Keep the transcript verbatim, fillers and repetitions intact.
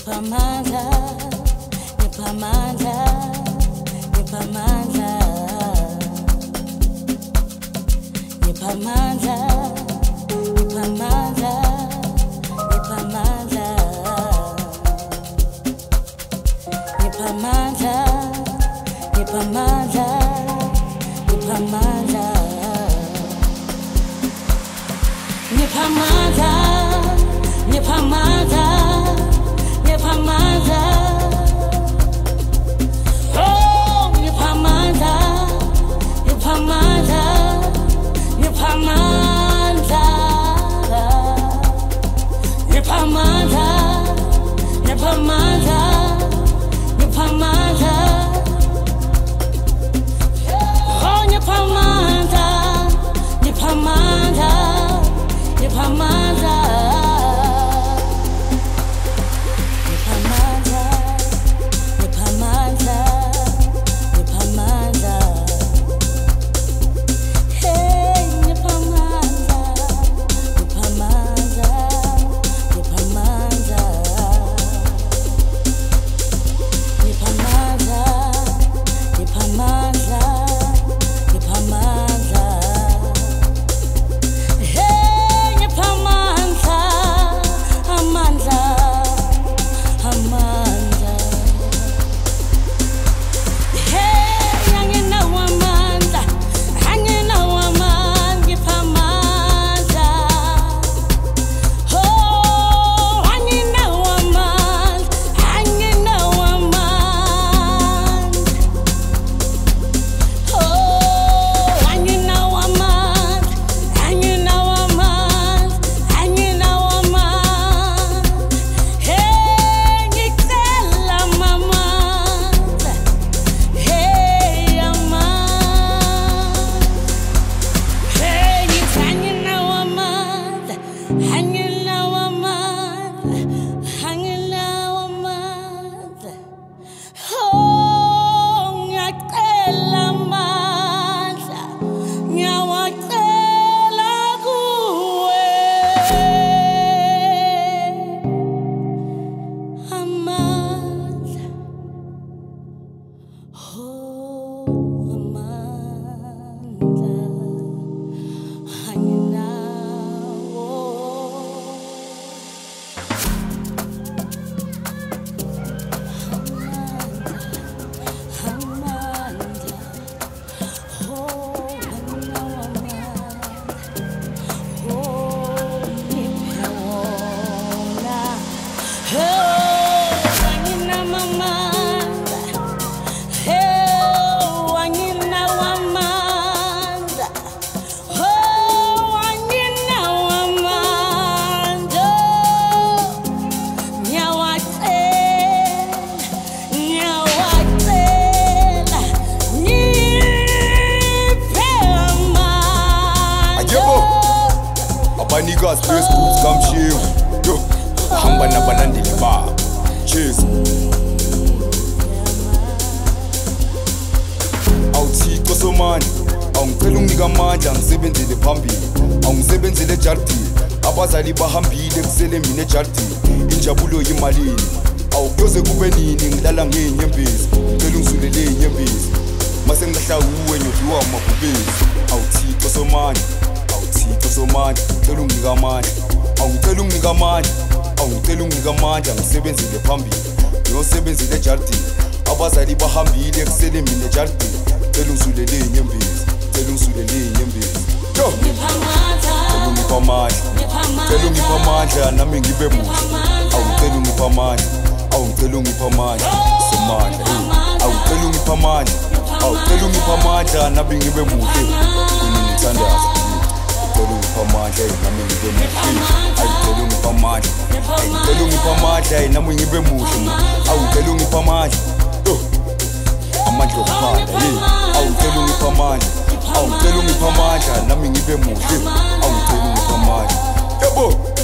Nipamanda, Nipamanda, Nipamanda, Nipamanda, Nipamanda, Nipamanda, Nipamanda, Nipamanda, Nipamanda, Nipamanda, Nipamanda, Nipamanda, oh, Nipamanda, Nipamanda, Nipamanda, Nipamanda, Nipamanda, Nipamanda, oh, Nipamanda, Nipamanda, Nipamanda. Niggas play schools come chill. Yo, hamba na banandi liba. Cheers. Awuthi kosomani, awungicela unginika amandla ngisebenzele phambili. Awungisebenzele ejardini, abazali bahambile kusele mina ejardini. Injabulo yimalini, awukuyoze kube nini ngidlala ngeenyembezi. Ngicela ungisulele inyembezi. Mase ngidla uwe nyodliwa amabhubezi. Awuthi kosomani, Somani, ngicela unginika amandla, awungicela unginika amandla, awungicela unginika amandla ngisebenzele phambili, ngiyosebenzele ejardini, abazali bahambile kusele mina ejardini, ngicela ungisulele inyembezi, ngicela ungisulele inyembezi. Yo, ngicela ungipha amandla, ngicela ungipha amandla nami ngibe muhle, awungicela ungipha amandla, awungicela ungipha amandla, Somandla, awungicela ungipha amandla, awungicela ungipha amandla nami ngibe muhle, mina ngithandaza. Pamandla nami ngibe muhle ayicela ungipha amandla ayicela ungipha amandla nami ngibe muhle awucela ungipha amandla amandla okuphanda hey awucela ungipha amandla awucela ungipha amandla nami ngibe muhle awucela ungipha amandla yebo